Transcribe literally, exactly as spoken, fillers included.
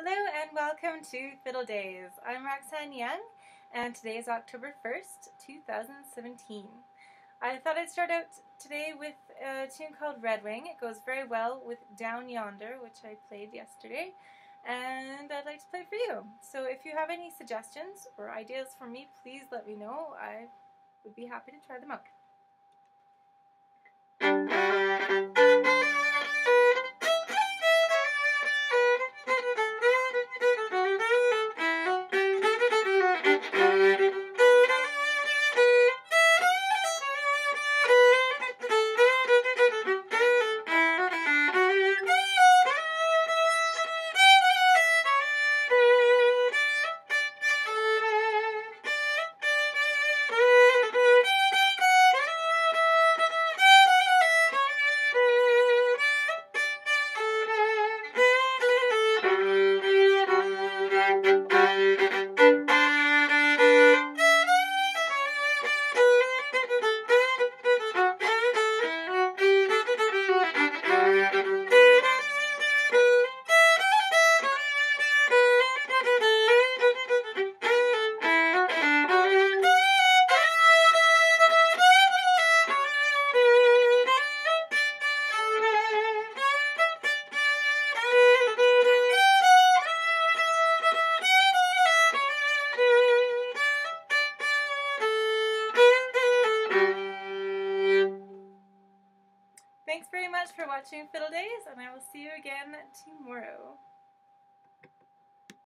Hello and welcome to Fiddle Days. I'm Roxanne Young and today is October first, two thousand seventeen. I thought I'd start out today with a tune called Red Wing. It goes very well with Down Yonder, which I played yesterday, and I'd like to play for you. So if you have any suggestions or ideas for me, please let me know. I would be happy to try them out. Thanks very much for watching Fiddle Days, and I will see you again tomorrow.